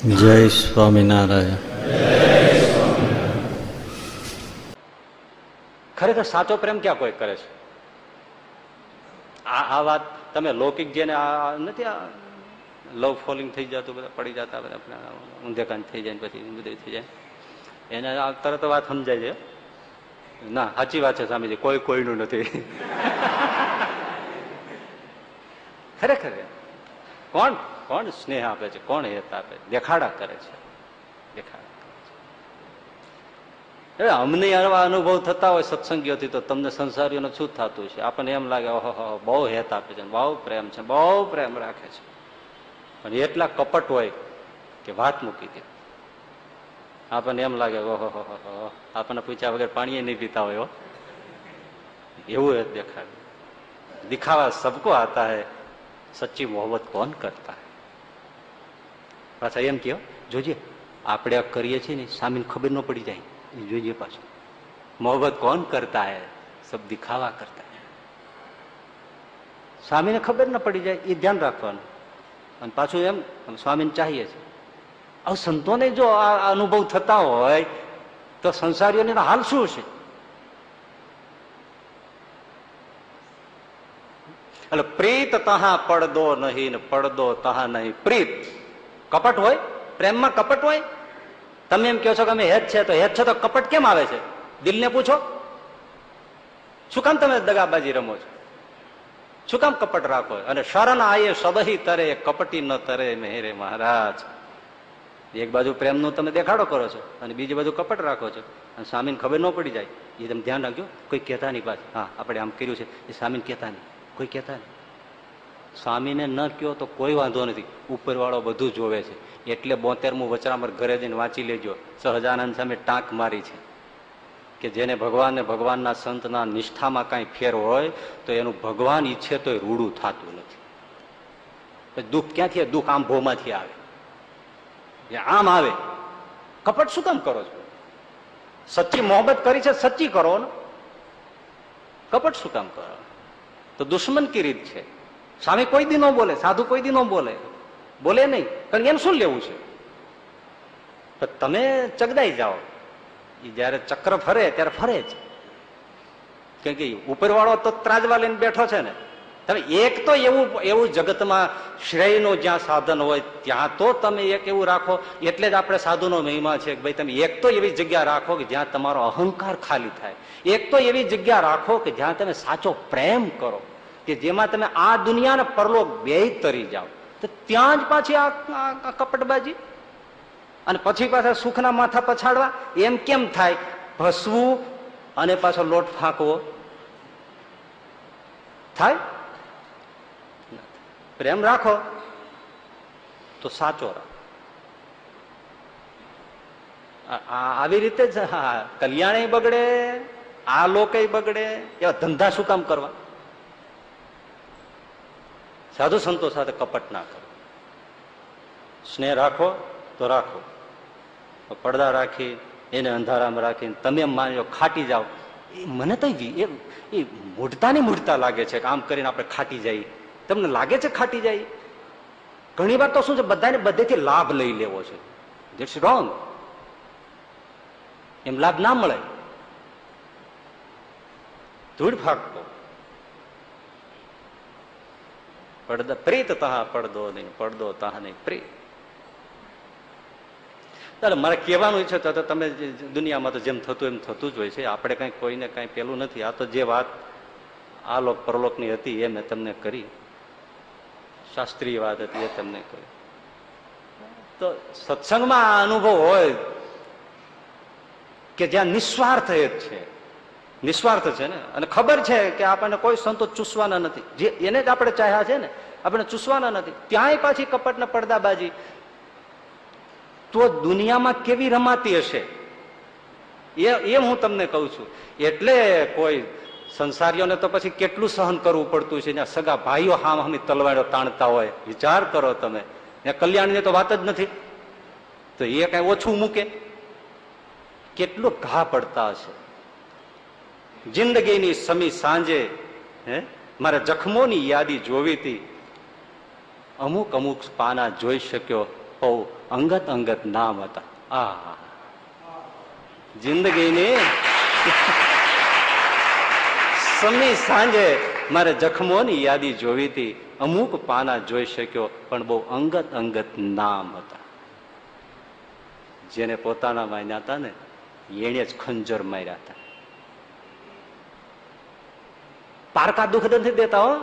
જય સ્વામિનારાયણ. ખરેખર સાચો પ્રેમ ક્યાં કોઈ કરે છે? આ વાત તમે લૌકિક જેને આ નથી, આ લવ ફોલિંગ થઈ જતું, બધા પડી જતા, બધા ઊંધેકાન થઈ જાય, પછી બધું થઈ જાય, એને તરત વાત સમજાય છે. ના, સાચી વાત છે સ્વામીજી, કોઈ કોઈનું નથી. ખરેખર કોણ કોણ સ્નેહ આપે છે, કોણ હેત આપે છે? દેખાડા કરે છે, દેખાડા કરે છે. અમને આવા અનુભવ થતા હોય સત્સંગીઓથી, તો તમને સંસારીઓને શું થતું છે? આપણને એમ લાગે ઓહો બહુ હેત આપે છે, બહુ પ્રેમ છે, બહુ પ્રેમ રાખે છે, પણ એટલા કપટ હોય કે વાત મૂકી દે. આપણને એમ લાગે ઓહો, આપણને પૂછ્યા વગર પાણી નહીં પીતા હોય એવું હેત દેખાડે. દિખાવા સબકો આતા હૈ, સચ્ચી મોહબ્બત કોણ કરતા હૈ? પાછા એમ કહો, જોજે આપણે કરીએ છીએ ને સામે ખબર ન પડી જાય, જોજે પાછું. મોહબ્બત કોણ કરતા હૈ, સબ દિખાવા કરતા હૈ. સ્વામીને ખબર ન પડી જાય એ ધ્યાન રાખવાનું. અને પાછું એમ સ્વામીને ચાહીએ છીએ. હવે સંતોને જો આ અનુભવ થતા હોય તો સંસારીઓને હાલ શું છે? એટલે પ્રીત તહા પડદો નહીં ને પડદો તહા નહીં પ્રીત. કપટ હોય પ્રેમમાં, કપટ હોય. તમે એમ કહો છો કે અમે હેત છે, તો હેત છે તો કપટ કેમ આવે છે? દિલને પૂછો. શું કામ તમે દગાબાજી રમો છો? શું કામ કપટ રાખો? અને શરણ આયે સદહી તરે, કપટી ન તરે મેરે મહારાજ. એક બાજુ પ્રેમનું તમે દેખાડો કરો છો અને બીજી બાજુ કપટ રાખો છો, અને સ્વામીને ખબર ન પડી જાય એ તમે ધ્યાન રાખજો. કોઈ કહેતા નહીં પાછું, હા આપણે આમ કર્યું છે એ સ્વામીને કહેતા નહીં, કોઈ કહેતા નહીં. સ્વામીને ન કહો તો કોઈ વાંધો નથી, ઉપરવાળો બધું જોવે છે. એટલે 72મું વચરામર ઘરે જઈને વાંચી લેજો. સહજાનંદ સામે ટાંક મારી છે કે જેને ભગવાન ને ભગવાનના સંતના નિષ્ઠામાં કાંઈ ફેર હોય તો એનું ભગવાન ઈચ્છે તો રૂડું થતું નથી. દુઃખ ક્યાંથી? દુઃખ આમ ભોમાંથી આવે, આમ આવે. કપટ શું કામ કરો છો? સચ્ચી મોહબ્બત કરી છે, સચ્ચી કરો ને. કપટ શું કામ કરો? તો દુશ્મન કી રીત છે. સ્વામી કોઈ દી ન બોલે, સાધુ કોઈ દી ન બોલે, બોલે નહીં, કારણ એને શું લેવું છે? તમે ચગદાઈ જાઓ. એ જયારે ચક્ર ફરે ત્યારે ફરે જ, કેમ કે ઉપરવાળો તો ત્રાજવા લઈને બેઠો છે ને. તમે એક તો એવું જગતમાં શ્રેયનું જ્યાં સાધન હોય ત્યાં તો તમે એક એવું રાખો. એટલે જ આપણે સાધુનો મહિમા છે કે ભાઈ તમે એક તો એવી જગ્યા રાખો કે જ્યાં તમારો અહંકાર ખાલી થાય. એક તો એવી જગ્યા રાખો કે જ્યાં તમે સાચો પ્રેમ કરો, કે જેમાં તમે આ દુનિયા ને પરલોક બેય તરી જાઓ. તો ત્યાં જ પાછી આ કપટબાજી અને પછી પાછા સુખના માથા પછાડવા, એમ કેમ થાય? ભસવું અને પાછો લોટ ફાંકવો થાય? પ્રેમ રાખો તો સાચો રાખો. આવી રીતે જ કલ્યાણ બગડે, આ લોકો બગડે. એવા ધંધા શું કામ કરવા? સાધુ સંતો સાથે કપટ ના કરો. સ્નેહ રાખો તો રાખો, પડદા રાખી એને અંધારામાં રાખીને તમે એમ માની લો ખાટી જાઓ. મને તો એ મૂઢતા ને મૂઢતા લાગે છે કે આમ કરીને આપણે ખાટી જઈએ. તમને લાગે છે ખાટી જાય? ઘણી વાર તો શું છે, બધાને બધેથી લાભ લઈ લેવો છે. That's wrong. એમ લાભ ના મળે. ધૂળ ફાંકતો પડદા પ્રીત તહા પડદો નહીં, પડદો તહા નહીં પ્રીત. ચાલો, મારે કહેવાનું છે તો તમે દુનિયામાં તો જેમ થતું એમ થતું જ હોય છે. આપણે કઈ કોઈને કઈ પેલું નથી. આ તો જે વાત આ લોક પરલોકની હતી એ મેં તમને કરી, શાસ્ત્રીય વાત હતી એ તમને કરી. તો સત્સંગમાં આ અનુભવ હોય કે જ્યાં નિસ્વાર્થ છે, નિસ્વાર્થ છે ને, અને ખબર છે કે આપણને કોઈ સંતો ચૂસવાના નથી, જે એને જ આપણે ચાહ્યા છે ને, આપણે ચૂસવાના નથી, ત્યાંય પાછી કપટ ને પડદાબાજી. તો દુનિયામાં કેવી રમાતી હશે એ હું તમને કઉ છું. એટલે કોઈ સંસારીઓને તો પછી કેટલું સહન કરવું પડતું છે. સગા ભાઈઓ હામી તલવારો તાણતા હોય, વિચાર કરો તમે. કલ્યાણની તો વાત જ નથી, તો એ કઈ ઓછું મૂકે? કેટલું ઘા પડતા હશે. જિંદગીની સમી સાંજે મારે જખમોની યાદી જોવી હતી, અમુક અમુક પાના જોઈ શક્યો હોઉં અંગત અંગત નામ હતા. આ જિંદગીની સમી સાંજે મારે જખમોની યાદી જોવી હતી, અમુક પાના જોઈ શક્યો, પણ બહુ અંગત અંગત નામ હતા. જેને પોતાના માન્યા હતા ને એને જ ખંજર માર્યા હતા. પારકા દુઃખ નથી દેતા હો,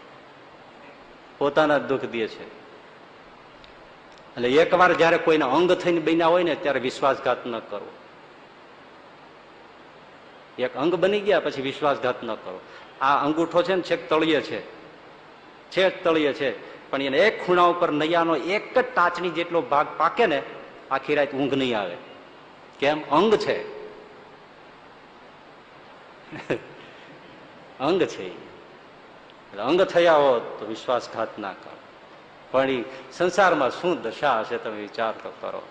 પોતાના દુઃખ દે છે. એટલે એકવાર જયારે કોઈના અંગ થઈને બન્યા હોય ને ત્યારે વિશ્વાસઘાત ન કરવો. એક અંગ બની ગયા પછી વિશ્વાસઘાત ન કરો. આ અંગૂઠો છે ને છેક તળિયે છે, છેક તળિયે છે, પણ એને એક ખૂણા ઉપર નૈયાનો એક જ ટાચણી જેટલો ભાગ પાકે ને આખી રાત ઊંઘ નહીં આવે. કેમ? અંગ છે, અંગ છે. અંગ થયા હો તો વિશ્વાસઘાત ના કરો. પણ એ સંસારમાં શું દશા હશે તમે વિચાર તો કરો.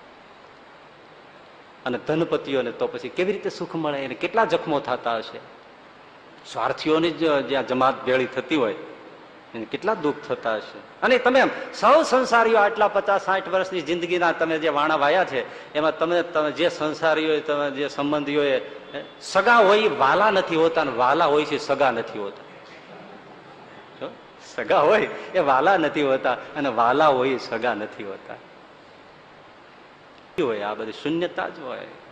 અને ધનપતિઓને તો પછી કેવી રીતે સુખ મળે, એને કેટલા જખમો થતા હશે. સ્વાર્થીઓની જ્યાં જમાત ભેળી થતી હોય એને કેટલા દુઃખ થતા હશે. અને તમે સૌ સંસારીઓ આટલા 50-60 વર્ષની જિંદગીના તમે જે વાણા વાયા છે એમાં તમે જે સંસારીઓ તમે જે સંબંધીઓ સગા હોય વાલા નથી હોતા, અને વાલા હોય છે સગા નથી હોતા. સગા હોય એ વાલા નથી હોતા, અને વાલા હોય સગા નથી હોતા. હોય આ બધી શૂન્યતા જ હોય.